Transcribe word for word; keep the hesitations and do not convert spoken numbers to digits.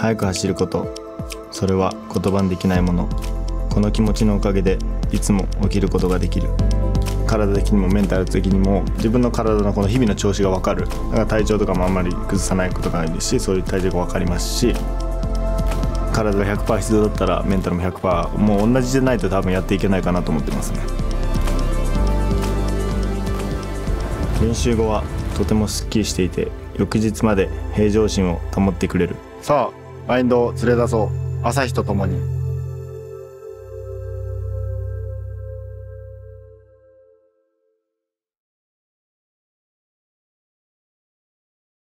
速く走ること、それは言葉にできないもの。この気持ちのおかげでいつも起きることができる。体的にもメンタル的にも自分の体のこの日々の調子が分かる。だから体調とかもあんまり崩さないことがないですし、そういう体調が分かりますし、体が ひゃくパーセント 必要だったらメンタルも ひゃくパーセント、 もう同じじゃないと多分やっていけないかなと思ってますね。練習後はとてもすっきりしていて、翌日まで平常心を保ってくれる。さあマインドを連れ出そう、朝日とともに。